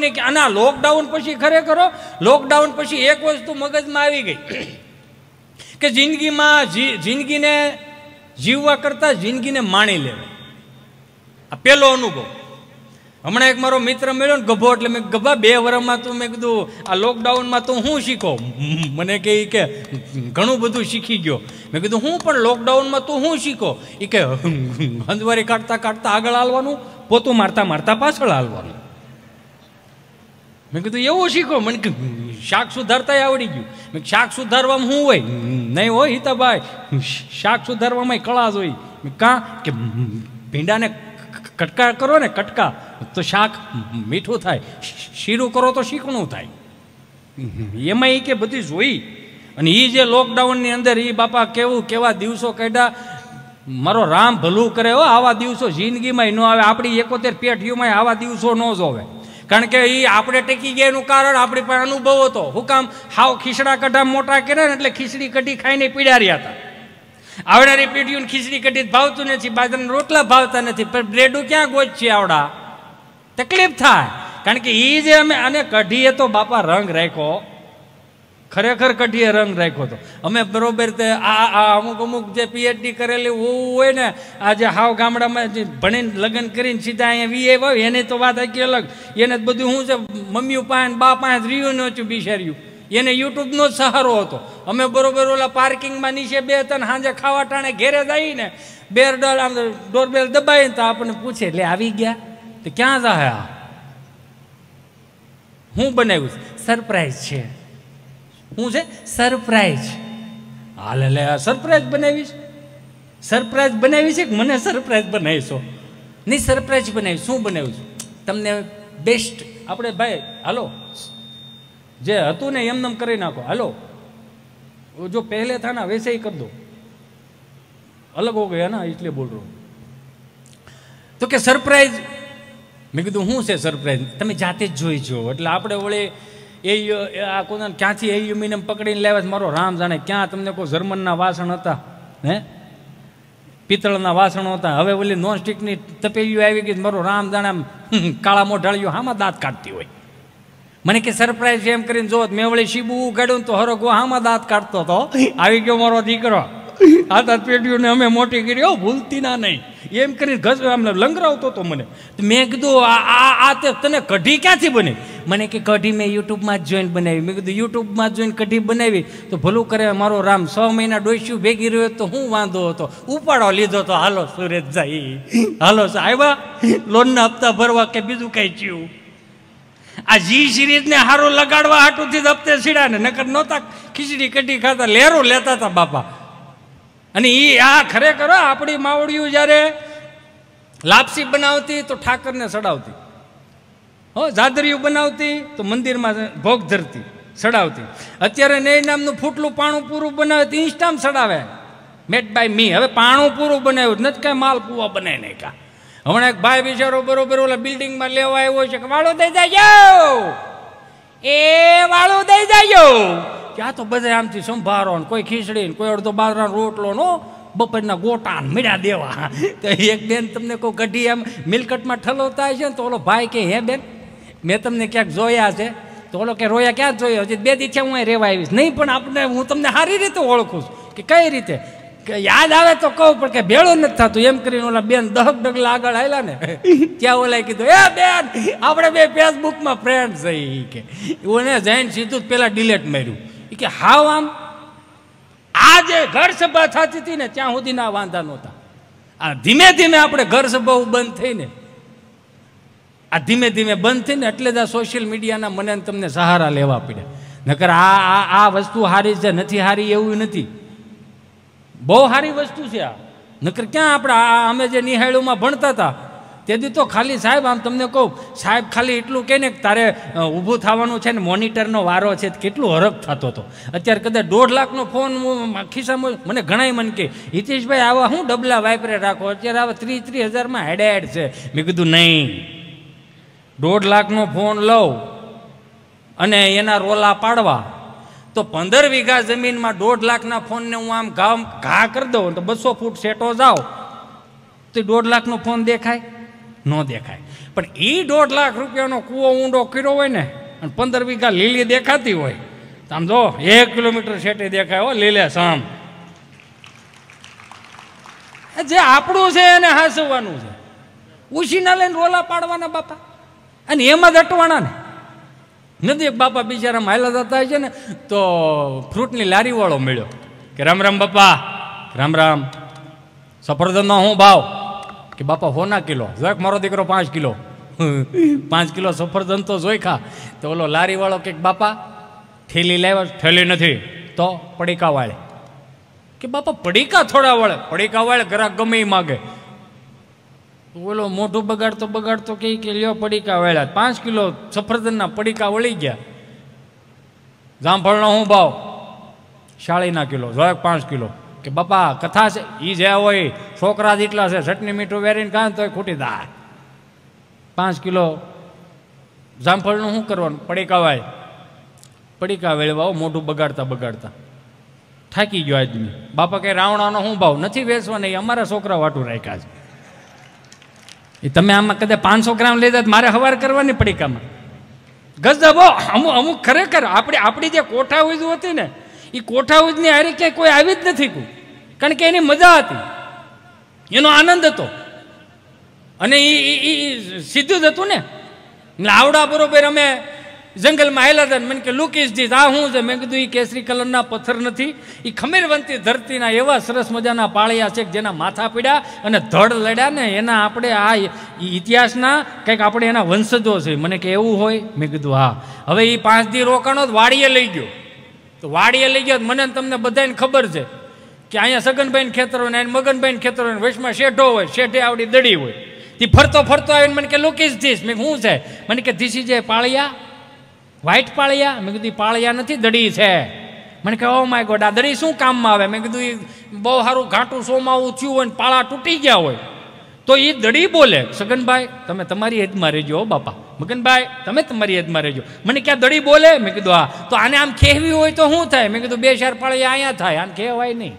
નહીં કે આના લોકડાઉન પછી ખરેખર લોકડાઉન પછી એક વસ્તુ મગજમાં આવી ગઈ કે જિંદગીને જીવવા કરતાં જિંદગીને માણી લેવી. આ પહેલો અનુભવ. હમણાં એક મારો મિત્ર મળ્યો ને ગભો, એટલે મેં ગભા 2 વર્ષમાં તું, મેં કીધું આ લોકડાઉનમાં તું શું શીખો? મને કે ઘણું બધું શીખી ગયો. મેં કીધું હું પણ લોકડાઉનમાં તું શું શીખો? એ કે હંજવારી કાઢતા કાઢતા આગળ હાલવાનું, પોતું મારતા મારતા પાછળ હાલવાનું. મેં કીધું એવું શીખો? મને કે શાક સુધારતા આવડી ગયું. મેં શાક સુધારવામાં શું હોય? નહીં હોય હિતાભાઈ, શાક સુધારવામાં કળા જ હોય. કાં કે ભીંડાને કટકા કરો ને, કટકા તો શાક મીઠું થાય, શીરું કરો તો શીકણું થાય. એમાં એ કે બધી જોઈ. અને એ જે લોકડાઉનની અંદર એ બાપા કેવા દિવસો કાઢ્યા. મારો રામ ભલું કરે હો, આવા દિવસો જિંદગીમાં ન આવે. આપણી 71 પેઢીઓમાં આવા દિવસો ન જોવે. કારણ કે એ આપણે ટેકી ગયા એનું કારણ આપણી પાસે અનુભવ હતો. હું કામ હાવ ખીચડા કઢા મોટા કર્યા ને એટલે ખીચડી કઢી ખાઈને પીડાર્યા હતા. આવનારી પેઢીઓને ખીચડી કઢી ભાવતું નથી, બાજરાના રોટલા ભાવતા નથી, પણ બ્રેડું ક્યાં ગોચ છે આવડા? તકલીફ થાય. કારણ કે એ જે અમે આને કઢીએ તો બાપા રંગ રાખ્યો, ખરેખર કઢીએ રંગ રાખ્યો હતો. અમે બરોબર તે આ અમુક જે PhD કરેલી હોય ને, આ જે હાવ ગામડામાં જે ભણીને લગ્ન કરીને સીધા અહીંયા વીએ હોય એને તો વાત આખી અલગ. એને બધું શું છે, મમ્મી પાસે બા પાસે રહ્યું નહોતું બિચાર્યું, એને યુટ્યુબનો જ સહારો હતો. અમે બરોબર ઓલા પાર્કિંગમાં નીચે 2-3 સાંજે ખાવા ટાણે ઘેરે જઈએ ને, ડોરબેલ દબાવીને તો આપણને પૂછે, એટલે આવી ગયા તો ક્યાં જાય? આ હું બનાવ્યું છે? સરપ્રાઈઝ છે. શું છે? સરપ્રાઈઝ. હાલે લે, સરપ્રાઈઝ બનાવીશ? સરપ્રાઈઝ બનાવી છે કે મને સરપ્રાઈઝ બનાવીશો? નહીં, સરપ્રાઈઝ બનાવી. શું બનાવ્યું છે? તમને બેસ્ટ આપણે ભાઈ હાલો જે હતું ને એમને કરી નાખો. હાલો જો પહેલે થા ના વૈસે ही कर दो, अलग हो गया ना इसलिए बोल रहा हूँ. તો કે સરપ્રાઈઝ. મેં કીધું શું છે સરપ્રાઈઝ? તમે જાતે જ જોઈ જો. એટલે આપણે વળે આ કોના ક્યાંથી એલ્યુમિનિયમ પકડીને લાવ્યા, મારો રામ જાણે ક્યાં. તમને કોઈ જર્મનના વાસણ હતા, હે પિત્તળના વાસણો હતા. હવે ઓલી નોનસ્ટિકની તપેલીઓ આવી ગઈ, મારો રામ જાણે કાળા મોઢાળીઓ હામાં દાંત કાઢતી હોય. મને કે સરપ્રાઈઝ એમ કરીને જોત. મેં વળી શીબુ ઉગાડ્યું તો હરો ગો હામાં દાંત કાઢતો હતો. આવી ગયો મારો દીકરો. આ દાંત પેઢીઓને અમે મોટી કરી, ભૂલતી ના નહીં એમ કરીને ઘસ અમને લંગરાવતો હતો મને. મેં કીધું આ તે તને કઢી ક્યાંથી બની? મને કે કઢી મેં યુટ્યુબમાં જ જોઈને બનાવી. મેં કીધું યુટ્યુબમાં જોઈને કઢી બનાવી તો ભલું કરે મારો રામ. 6 મહિના ડોસ્યું ભેગી રહ્યો તો હું વાંધો હતો? ઉપાડો લીધો તો હાલો સુરત જાય, હાલો આવ્યા લોનના હપ્તા ભરવા કે બીજું કઈ થયું. આ જી સિરીઝને હારો લગાડવા હાટુથી જ હપ્તે સીડા ને, નકર નહોતા ખીચડી કઢી ખાતા, લેરો લેતા હતા બાપા. અને એ આ ખરેખર આપણી માવડીઓ જ્યારે લાપસી બનાવતી તો ઠાકરને ચડાવતી, જાદરિયું બનાવતી તો મંદિરમાં ભોગ ધરતી ચડાવતી. અત્યારે ને નામનું ફૂટલું પાણું પૂરું બનાવે તો ઇન્સ્ટામાં ચડાવે, મેડ બાય મી. હવે પાણું પૂરું બનાવ્યું નથી, કાંઈ માલ પૂવા બનાવી નહીં કા. હમણાં એક ભાઈ બિચારો બરોબર ઓલા બિલ્ડિંગમાં લેવા આવ્યો છે કે વાળું દઈ જાય, એ વાળું દઈ જાય. ત્યાં તો બધા આમથી સંભારો ને કોઈ ખીચડી ને કોઈ અડધો બાજરાનો રોટલો નો બપોરના ગોટા મીડા દેવા. તો એક બેન તમને કોઈ કઢી આમ મિલકટમાં ઠલવતા હશે ને તો ઓલો ભાઈ કે હે બેન મેં તમને ક્યાંક જોયા છે? તો ઓલો કે રોયા ક્યાં જોયો? હજી 2 દી છે હું રહેવા આવીશ. નહીં પણ આપણે હું તમને સારી રીતે ઓળખું છું. કે કઈ રીતે? કે યાદ આવે તો કહું પણ કે ભેળું નથી થતું. એમ કરીને ઓલા બેન 10 ડગલા આગળ આવેલા ને ત્યાં ઓલા કીધું, એ બેન આપણે 2 ફેસબુકમાં ફ્રેન્ડ છે. કે ઓને જઈને સીધું પેલા ડિલેટ માર્યું. કે હાવ આમ આ જે ઘર સભા થતી હતી ને ત્યાં સુધી ના વાંધા નહોતા. આ ધીમે ધીમે આપણે ઘર સભાઓ બંધ થઈને ધીમે ધીમે બંધ થઈને એટલે જ આ સોશિયલ મીડિયાના મને તમને સહારા લેવા પડ્યા. નકર આ વસ્તુ સારી છે નથી સારી એવું નથી, બહુ સારી વસ્તુ છે આ. નકર ક્યાં આપણે અમે જે નિહાળુમાં ભણતા હતા તેથી તો ખાલી સાહેબ આમ તમને કહું સાહેબ ખાલી એટલું કહે ને કે તારે ઊભું થવાનું છે ને મોનિટરનો વારો છે કેટલું હરખ થતો હતો. અત્યારે કદાચ 1.5 લાખનો ફોન ખિસ્સામાં મને ઘણાય મને કે હિતેશભાઈ આવા હું ડબલા વાઇપરે રાખો, અત્યારે આવા 30,000 હેડ છે. મેં કીધું નહીં, 1.5 લાખનો ફોન લઉં અને એના રોલા પાડવા તો 15 વીઘા જમીનમાં 1.5 લાખના ફોનને હું આમ ઘા કરી દઉં તો 200 ફૂટ સેટો જાઓ તો 1.5 લાખનો ફોન દેખાય? ન દેખાય. પણ એ 1.5 લાખ રૂપિયાનો કૂવો ઊંડો કર્યો હોય ને અને 15 વીઘા લીલી દેખાતી હોય તો આમ જો 1 કિલોમીટર શેટી દેખાય હો લીલે સામ. જે આપણું છે એને હાંસવાનું છે, ઉછીના લઈને રોલા પાડવાના બાપા, અને એમાં જ અટવાના ને નથી. એક બાપા બિચારા હાલા જતા હોય છે ને તો ફ્રૂટની લારીવાળો મળ્યો કે રામ રામ બાપા, રામ રામ, સફરજનનો શું ભાવ? કે બાપા 100 કિલો. જોઈક મારો દીકરો 5 કિલો. 5 કિલો સફરજન તો જોઈ ખા. તો ઓલો લારીવાળો કે બાપા ઠેલી લાવ્યા? ઠેલી નથી. તો પડીકા વાળે. કે બાપા પડીકા થોડા વળે? પડીકા વાળે, ગ્રાહક ગમે એ માગે. બોલો મોઢું બગાડતો કે લ્યો પડીકા વાળ્યા. 5 કિલો સફરજનના પડીકા વળી ગયા. જામફળનો શું ભાવ? 40 કિલો. જોઈક 5 કિલો. કે બાપા કથા છે એ જે હોય છોકરા જેટલા છે, ચટણી મીઠું વેરીને કાં તો ખૂટી દા. 5 કિલો જામફળનું શું કરવાનું? પડીકા વાય. પડીકા વેળવા મોઢું બગાડતા થાકી ગયો આદમી. બાપા કે રાવણાનો શું ભાવ? નથી વેચવા, નહીં અમારા છોકરા વાટું રાખ્યા છે. એ તમે આમાં કદાચ 500 ગ્રામ લઈ જાય મારે હવાર કરવાની પડીકામાં. ગજબો અમુક ખરેખર આપણી જે કોઠાઉજ હતી ને એ કોઠાઉજની હારી ક્યાંય કોઈ આવી જ નથી. કારણ કે એની મજા હતી, એનો આનંદ હતો, અને એ સીધું જ હતું ને. એટલે આવડા બરોબર અમે જંગલમાં આવેલા હતા. મને કે લુક ઇઝ ધીસ, આ શું છે? મેં કીધું એ કેસરી કલરના પથ્થર નથી, એ ખમીરવંતી ધરતીના એવા સરસ મજાના પાળિયા છે જેના માથા પીડ્યા અને ધડ લડ્યા ને એના આપણે આ ઇતિહાસના કંઈક આપણે એના વંશજો છે. મને કે એવું હોય? મેં કીધું હા. હવે એ 5 દી રોકાણો વાડીએ લઈ ગયો. તો વાડીએ લઈ ગયો. મને તમને બધાને ખબર છે કે અહીંયા સગનભાઈને ખેતર હોય ને મગનભાઈને ખેતર હોય, વચમાં શેઢો હોય, શેઢે આવડી દડી હોય. તે ફરતો આવીને મને કે લુક ઇઝ ધીસ. મેં શું છે? મને કે ધીસ ઇઝ એ પાળિયા, વ્હાઈટ પાળિયા. મેં કીધું પાળિયા નથી, દડી છે. મને કહે ઓ માય ગોડ, આ દડી શું કામમાં આવે? મેં કીધું એ બહુ સારું ઘાટું સોમાવું થયું હોય ને પાળા તૂટી ગયા હોય તો એ દડી બોલે, સગનભાઈ તમે તમારી હેદમાં રહેજો બાપા, મગનભાઈ તમે તમારી હેદમાં રહેજો. મને ક્યાં દડી બોલે? મેં કીધું હા. તો આને આમ ખેવી હોય તો શું થાય? મેં કીધું 2-4 પાળિયા અહીંયા થાય, આને કહેવાય નહીં,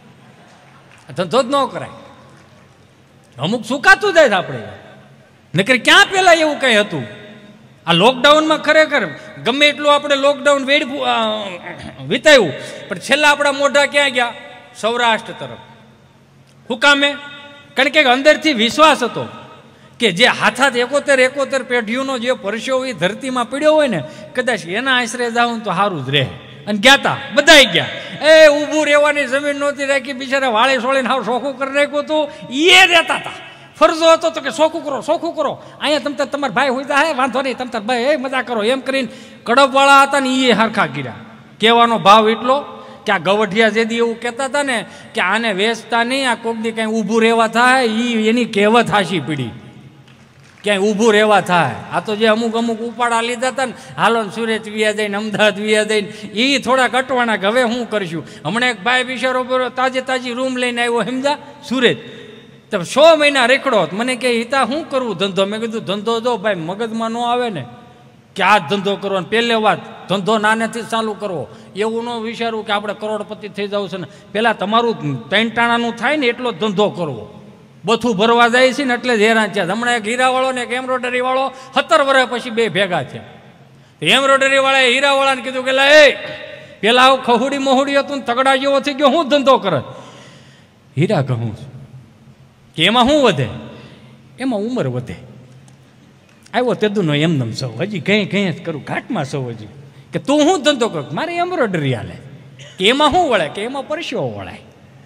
ધંધો જ ન કરાય. અમુક સુકાતું જાય છે આપણે, નકર ક્યાં પેલા એવું કંઈ હતું? આ લોકડાઉનમાં ખરેખર ગમે એટલું આપણે લોકડાઉન વિતાવ્યું, પણ છેલ્લા આપણા મોઢા ક્યાં ગયા? સૌરાષ્ટ્ર તરફ. શું કામે? કારણ કે અંદરથી વિશ્વાસ હતો કે જે હાથાત 71 પેઢીઓનો જે પરસ્યો એ ધરતીમાં પીડ્યો હોય ને, કદાચ એના આશરે જાઉં તો સારું જ રહે. અને ગયા તા બધાય ગયા. એ ઊભું રહેવાની જમીન નહોતી રાખી, બિચારા વાળે સોળીને હાવ સોખું કરી નાખ્યું હતું. એ રહેતા હતા. ફરજો હતો તો કે સોખું કરો. અહીંયા તમ તમારા ભાઈ હોય હે વાંધો નહીં, તમ તાર ભાઈ એ મજા કરો એમ કરીને કડપવાળા હતા ને એ હરખા કર્યા. કહેવાનો ભાવ એટલો કે આ ગવઠિયા જેદી એવું કહેતા હતા ને કે આને વેચતા નહીં, આ કોક દી કાંઈ ઊભું રહેવા થાય, એની કહેવત હાશી પીડી, ક્યાંય ઊભું રહેવા થાય. આ તો જે અમુક ઉપાડા લીધા હતા ને, હાલો સુરત વિયા જઈને, અમદાવાદ વિયા જઈને, એ થોડા કટવાના કે હવે શું કરશું. હમણાં એક ભાઈ બિચારો તાજી રૂમ લઈને આવ્યો સમજા સુરત, તો 6 મહિના રેકડો. મને કે હિતા શું કરવું ધંધો? મેં કીધું ધંધો જો ભાઈ મગજમાં ન આવે ને કે આ ધંધો કરવાનો, પહેલે વાત ધંધો નાનેથી ચાલુ કરવો. એવું ન વિચારવું કે આપણે કરોડપતિ થઈ જવું છે ને. પહેલાં તમારું 3 ટાણાનું થાય ને એટલો ધંધો કરવો. બથું ભરવા જાય છે ને એટલે જ હેરાન છે. હમણાં એક હીરાવાળો ને એક એમ્બ્રોઇડરીવાળો 17 વર્ષ પછી 2 ભેગા છે. એમ્બ્રોઇડરીવાળાએ હીરાવાળાને કીધું કે લા એ પેલા આવું ખહુડી મહુડી હતું ને તગડા જેવો થઈ ગયો, હું ધંધો કરે? હીરા કહું કે એમાં શું વધે? એમાં ઉંમર વધે. આવ્યો તેદુનો એમનેમ સૌ, હજી કંઈ જ કરું, ઘાટમાં સૌ હજી. કે તું શું ધંધો કર? મારે એમ્બ્રોઇડરી હાલે. કે એમાં શું વળે? કે એમાં પરસ્યો વળાય.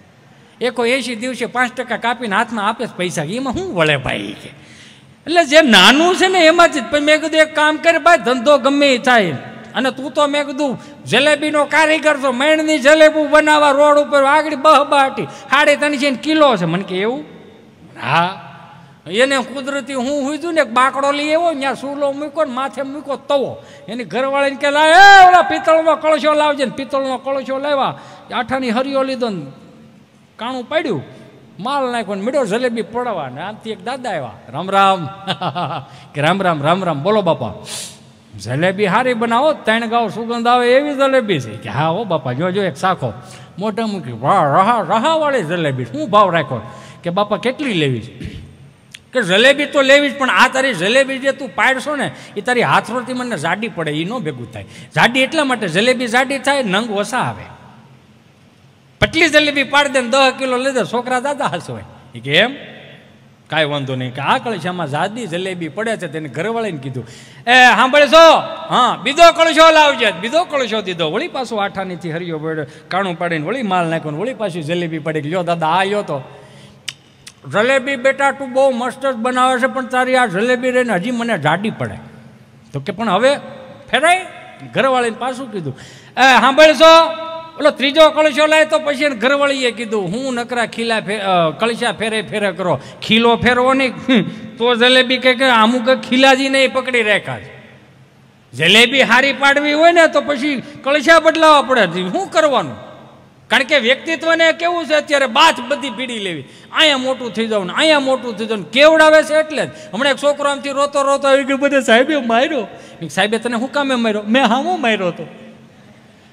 80 દિવસે 5% કાપીને હાથમાં આપે છે પૈસા, એમાં શું વળે ભાઈ? કે એટલે જે નાનું છે ને એમાં જ. પણ મેં કીધું એક કામ કરે ભાઈ, ધંધો ગમે એ થાય. અને તું તો મેં કીધું જલેબીનો કારીગર છો, મેણની જલેબી બનાવવા રોડ ઉપર આગળ બહબાટી 350 કિલો છે. મને કે એવું? હા. એને કુદરતી હું હુંજું ને એક બાકડો લઈ આવ્યો, ત્યાં સૂલો મૂક્યો ને માથે મૂક્યો તવો. એની ઘરવાળીને કે લાય ઓલા પિત્તળનો કળશો લાવજે ને. પિત્તળનો કળશો લાવ્યા, 8આની હરિયો લીધો ને કાણું પાડ્યું, માલ નાખ્યો ને મીડો જલેબી પડવા. ને આમથી એક દાદા આવ્યા, રામ રામ. કે રામ રામ બોલો બાપા, જલેબી હારી બનાવો, 3 ગાવ સુગંધ આવે એવી જલેબી છે. કે હા હો બાપા, જો એક શાખો મોઢા મૂકી. વાહ, રહાવાળી જલેબી. શું ભાવ રાખ્યો? કે બાપા કેટલી લેવી છે? કે જલેબી તો લેવી જ, પણ આ તારી જલેબી જે તું પાડશો ને એ તારી હાથરોથી મને જાડી પડે, એ ન ભેગું થાય. જાડી એટલા માટે જલેબી જાડી થાય, નંગ ઓછા આવે. પટલી જલેબી પાડી દે ને 10 કિલો લઈ દે, છોકરા દાદા હસવાય. એ કે એમ કાંઈ વાંધો નહીં, કે આ કળશામાં જાડી જલેબી પડે છે. તેને ઘરવાળીને કીધું, એ સાંભળશો, હા બીજો કળશો લાવજે. બીજો કળશો દીધો, વળી પાછું આઠાનીથી હરિયો પડ્યો, કાણું પાડીને વળી માલ નાખ્યો, વળી પાછું જલેબી પડી. લ્યો દાદા આ લ્યો તો જલેબી, બેટા તું બહુ મસ્ત જ બનાવે છે, પણ તારી આ જલેબી રહીને હજી મને જાડી પડે. તો કે પણ હવે ફેરાય. ઘરવાળીને પાછું કીધું, એ સાંભળશો, ઓલો ત્રીજો કળશો લાય. તો પછી એને ઘરવાળીએ કીધું, હું નકરા ખીલા કળશા ફેરે કરો, ખીલો ફેરવો નહીં તો જલેબી કે અમુક ખીલાજી નહીં પકડી રાખ્યા છે. જલેબી હારી પાડવી હોય ને તો પછી કળશા બદલાવા પડે. શું કરવાનું? કારણ કે વ્યક્તિત્વને કેવું છે અત્યારે બાથ બધી પીડી લેવી, અહીંયા મોટું થઈ જાવ ને અહીંયા મોટું થઈ જાવ, કેવડાવે છે. એટલે જ હમણાં એક છોકરો આમથી રોતો રોતો આવી ગયો, બધે સાહેબે માર્યો. સાહેબે તને શું કામે માર્યો? મેં હામો માર્યો હતો.